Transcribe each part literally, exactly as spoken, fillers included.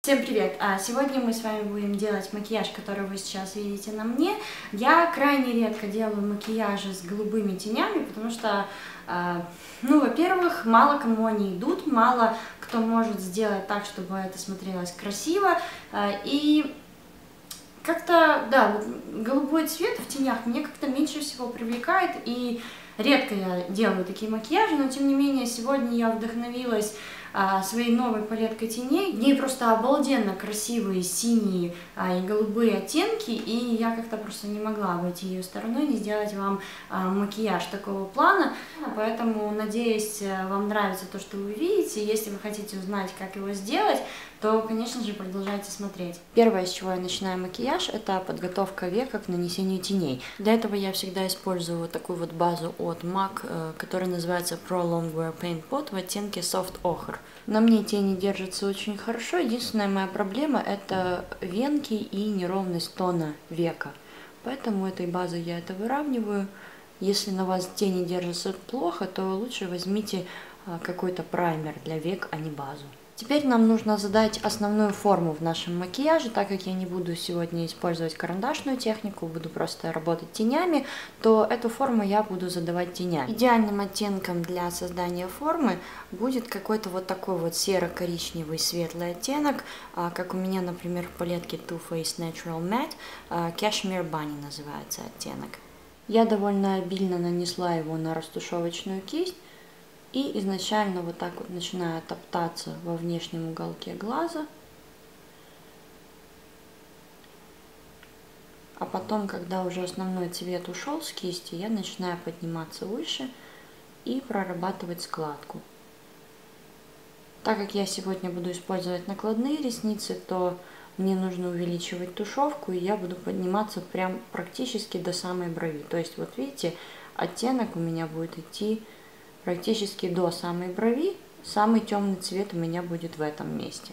Всем привет! А сегодня мы с вами будем делать макияж, который вы сейчас видите на мне. Я крайне редко делаю макияжи с голубыми тенями, потому что, ну, во-первых, мало кому они идут, мало кто может сделать так, чтобы это смотрелось красиво. И как-то, да, голубой цвет в тенях мне как-то меньше всего привлекает, и редко я делаю такие макияжи, но тем не менее сегодня я вдохновилась а, своей новой палеткой теней. В ней просто обалденно красивые синие а, и голубые оттенки, и я как-то просто не могла обойти ее стороной, не сделать вам а, макияж такого плана. Поэтому, надеюсь, вам нравится то, что вы видите. Если вы хотите узнать, как его сделать, то, конечно же, продолжайте смотреть. Первое, с чего я начинаю макияж, это подготовка века к нанесению теней. Для этого я всегда использую вот такую вот базу от мак, которая называется Pro Longwear Paint Pot в оттенке Soft Ochre. На мне тени держатся очень хорошо. Единственная моя проблема — это венки и неровность тона века. Поэтому этой базой я это выравниваю. Если на вас тени держатся плохо, то лучше возьмите какой-то праймер для век, а не базу. Теперь нам нужно задать основную форму в нашем макияже. Так как я не буду сегодня использовать карандашную технику, буду просто работать тенями, то эту форму я буду задавать тенями. Идеальным оттенком для создания формы будет какой-то вот такой вот серо-коричневый светлый оттенок, как у меня, например, в палетке Too Faced Natural Matte, Cashmere Bunny называется оттенок. Я довольно обильно нанесла его на растушевочную кисть. И изначально вот так вот начинаю топтаться во внешнем уголке глаза. А потом, когда уже основной цвет ушел с кисти, я начинаю подниматься выше и прорабатывать складку. Так как я сегодня буду использовать накладные ресницы, то мне нужно увеличивать тушевку, и я буду подниматься прям практически до самой брови. То есть вот видите, оттенок у меня будет идти практически до самой брови. Самый темный цвет у меня будет в этом месте.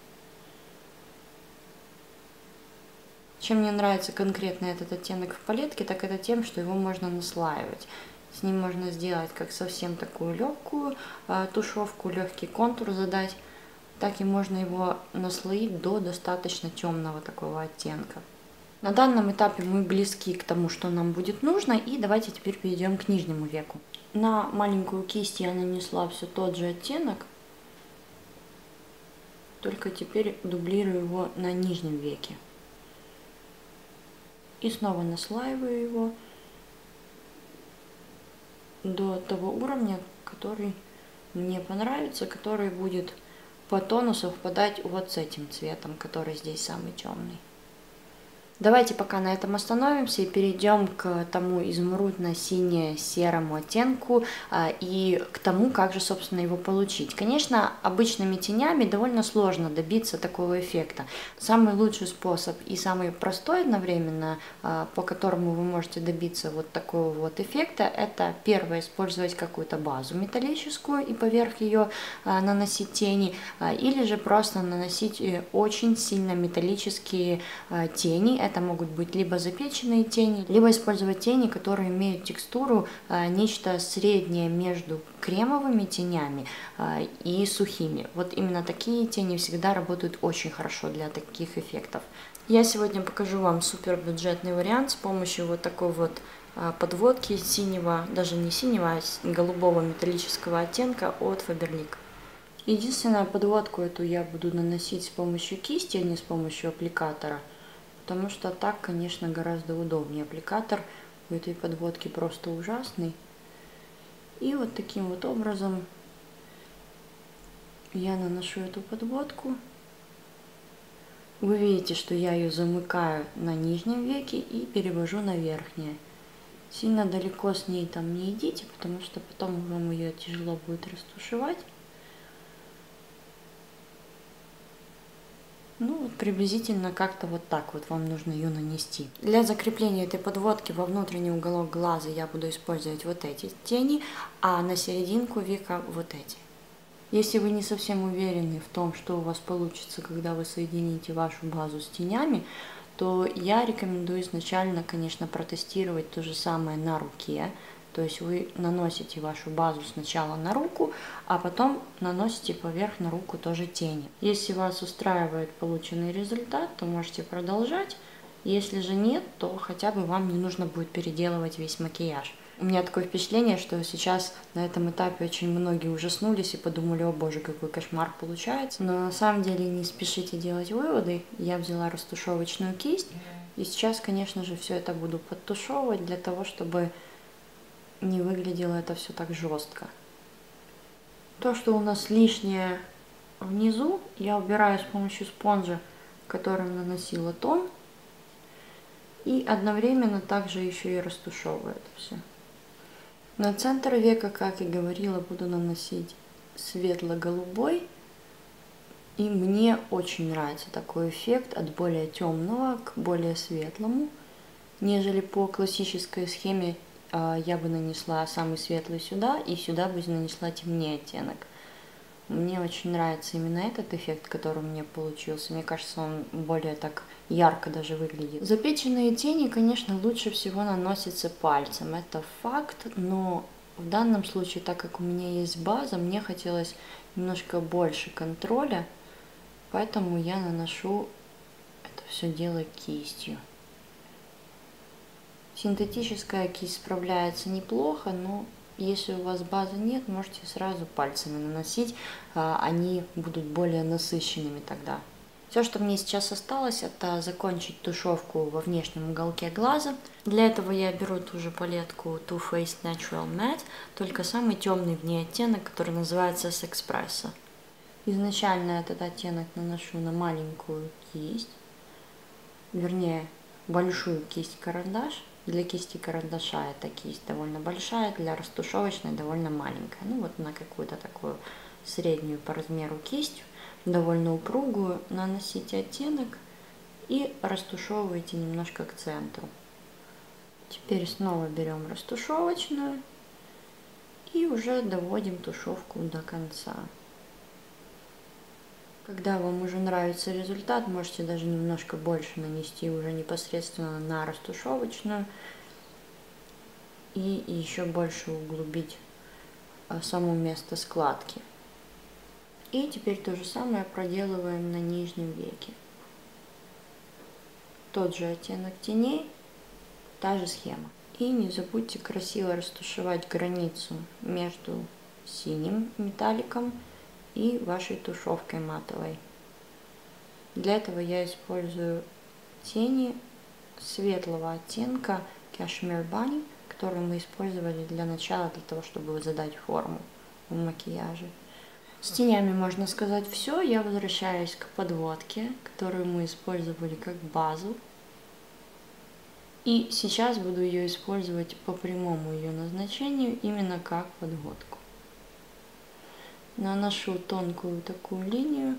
Чем мне нравится конкретно этот оттенок в палетке, так это тем, что его можно наслаивать. С ним можно сделать как совсем такую легкую э, тушевку, легкий контур задать, так и можно его наслоить до достаточно темного такого оттенка. На данном этапе мы близки к тому, что нам будет нужно, и давайте теперь перейдем к нижнему веку. На маленькую кисть я нанесла все тот же оттенок, только теперь дублирую его на нижнем веке. И снова наслаиваю его до того уровня, который мне понравится, который будет по тону совпадать вот с этим цветом, который здесь самый темный. Давайте пока на этом остановимся и перейдем к тому изумрудно-сине-серому оттенку а, и к тому, как же, собственно, его получить. Конечно, обычными тенями довольно сложно добиться такого эффекта. Самый лучший способ и самый простой одновременно, а, по которому вы можете добиться вот такого вот эффекта, это первое — использовать какую-то базу металлическую и поверх ее а, наносить тени, а, или же просто наносить очень сильно металлические а, тени. Это могут быть либо запеченные тени, либо использовать тени, которые имеют текстуру а, нечто среднее между кремовыми тенями а, и сухими. Вот именно такие тени всегда работают очень хорошо для таких эффектов. Я сегодня покажу вам супер бюджетный вариант с помощью вот такой вот а, подводки синего, даже не синего, а голубого металлического оттенка от Faberlic. Единственную подводку эту я буду наносить с помощью кисти, а не с помощью аппликатора. Потому что так, конечно, гораздо удобнее. Аппликатор у этой подводки просто ужасный. И вот таким вот образом я наношу эту подводку. Вы видите, что я ее замыкаю на нижнем веке и перевожу на верхнее. Сильно далеко с ней там не идите, потому что потом вам ее тяжело будет растушевать. Ну, приблизительно как-то вот так вот вам нужно ее нанести. Для закрепления этой подводки во внутренний уголок глаза я буду использовать вот эти тени, а на серединку века вот эти. Если вы не совсем уверены в том, что у вас получится, когда вы соедините вашу базу с тенями, то я рекомендую изначально, конечно, протестировать то же самое на руке, То есть вы наносите вашу базу сначала на руку, а потом наносите поверх на руку тоже тени. Если вас устраивает полученный результат, то можете продолжать. Если же нет, то хотя бы вам не нужно будет переделывать весь макияж. У меня такое впечатление, что сейчас на этом этапе очень многие ужаснулись и подумали: о боже, какой кошмар получается. Но на самом деле не спешите делать выводы. Я взяла растушевочную кисть. И сейчас, конечно же, все это буду подтушевывать для того, чтобы не выглядело это все так жестко. То, что у нас лишнее внизу, я убираю с помощью спонжа, которым наносила тон. И одновременно также еще и растушевываю это все. На центр века, как и говорила, буду наносить светло-голубой. И мне очень нравится такой эффект от более темного к более светлому, нежели по классической схеме я бы нанесла самый светлый сюда и сюда бы нанесла темнее оттенок. Мне очень нравится именно этот эффект, который у меня получился. Мне кажется, он более так ярко даже выглядит. Запеченные тени, конечно, лучше всего наносятся пальцем. Это факт, но в данном случае, так как у меня есть база, мне хотелось немножко больше контроля, поэтому я наношу это все дело кистью. Синтетическая кисть справляется неплохо, но если у вас базы нет, можете сразу пальцами наносить, они будут более насыщенными тогда. Все, что мне сейчас осталось, это закончить тушевку во внешнем уголке глаза. Для этого я беру ту же палетку Too Faced Natural Matte, только самый темный в ней оттенок, который называется S'Expresso. Изначально этот оттенок наношу на маленькую кисть, вернее большую кисть-карандаш. Для кисти карандаша эта кисть довольно большая, для растушевочной довольно маленькая. Ну вот на какую-то такую среднюю по размеру кисть, довольно упругую, наносите оттенок и растушевываете немножко к центру. Теперь снова берем растушевочную и уже доводим тушевку до конца. Когда вам уже нравится результат, можете даже немножко больше нанести уже непосредственно на растушевочную и еще больше углубить само место складки. И теперь то же самое проделываем на нижнем веке. Тот же оттенок теней, та же схема. И не забудьте красиво растушевать границу между синим металликом и вашей тушевкой матовой. Для этого я использую тени светлого оттенка Cashmere Bunny, который мы использовали для начала, для того, чтобы задать форму в макияже. С тенями можно сказать все. Я возвращаюсь к подводке, которую мы использовали как базу. И сейчас буду ее использовать по прямому ее назначению, именно как подводку. Наношу тонкую такую линию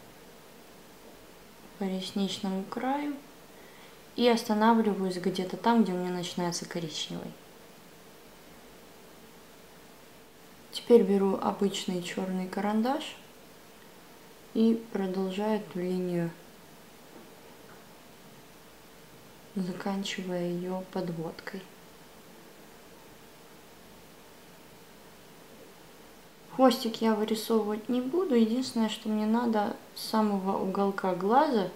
по ресничному краю и останавливаюсь где-то там, где у меня начинается коричневый. Теперь беру обычный черный карандаш и продолжаю эту линию, заканчивая ее подводкой. Хвостик я вырисовывать не буду. Единственное, что мне надо с самого уголка глаза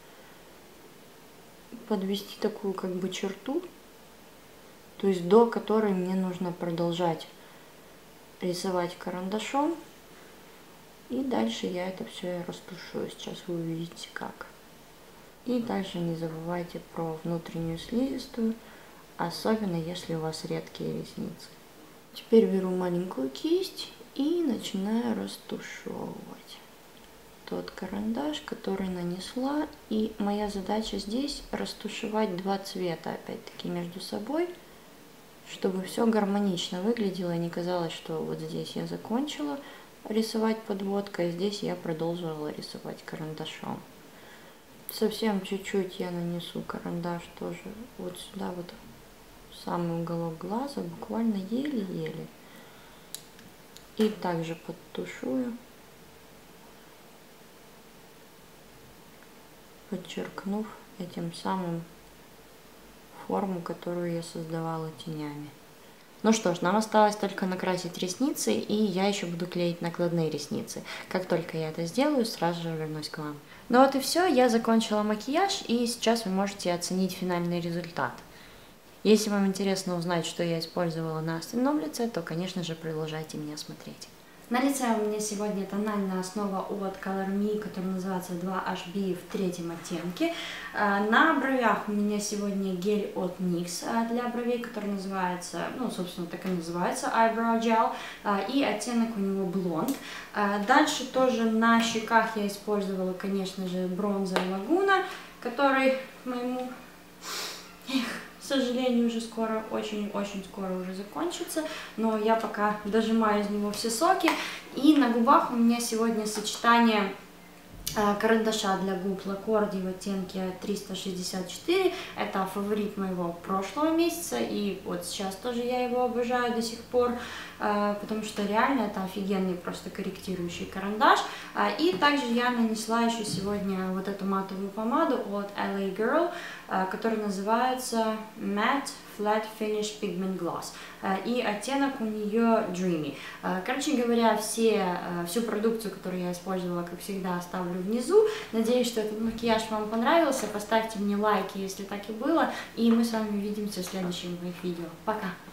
подвести такую как бы черту, то есть до которой мне нужно продолжать рисовать карандашом. И дальше я это все растушую. Сейчас вы увидите как. И дальше не забывайте про внутреннюю слизистую, особенно если у вас редкие ресницы. Теперь беру маленькую кисть и начинаю растушевывать тот карандаш, который нанесла. И моя задача здесь растушевать два цвета, опять-таки, между собой, чтобы все гармонично выглядело и не казалось, что вот здесь я закончила рисовать подводкой, а здесь я продолжила рисовать карандашом. Совсем чуть-чуть я нанесу карандаш тоже вот сюда, вот в самый уголок глаза, буквально еле-еле. И также подтушую, подчеркнув этим самым форму, которую я создавала тенями. Ну что ж, нам осталось только накрасить ресницы, и я еще буду клеить накладные ресницы. Как только я это сделаю, сразу же вернусь к вам. Ну вот и все, я закончила макияж, и сейчас вы можете оценить финальный результат. Если вам интересно узнать, что я использовала на остальном лице, то, конечно же, продолжайте меня смотреть. На лице у меня сегодня тональная основа от Color Me, которая называется два эйч би в третьем оттенке. На бровях у меня сегодня гель от никс для бровей, который называется, ну, собственно, так и называется Eyebrow Gel, и оттенок у него блонд. Дальше тоже на щеках я использовала, конечно же, бронзер Лагуна, который моему... Эх, к сожалению, уже скоро, очень-очень скоро уже закончится, но я пока дожимаю из него все соки. И на губах у меня сегодня сочетание э, карандаша для губ Лакорди в оттенке триста шестьдесят четыре. Это фаворит моего прошлого месяца, и вот сейчас тоже я его обожаю до сих пор, э, потому что реально это офигенный просто корректирующий карандаш. Э, и также я нанесла еще сегодня вот эту матовую помаду от эл эй Girl, который называется Matte Flat Finish Pigment Gloss, и оттенок у нее Dreamy. Короче говоря, все, всю продукцию, которую я использовала, как всегда, оставлю внизу. Надеюсь, что этот макияж вам понравился. Поставьте мне лайки, если так и было, и мы с вами увидимся в следующих моих видео. Пока!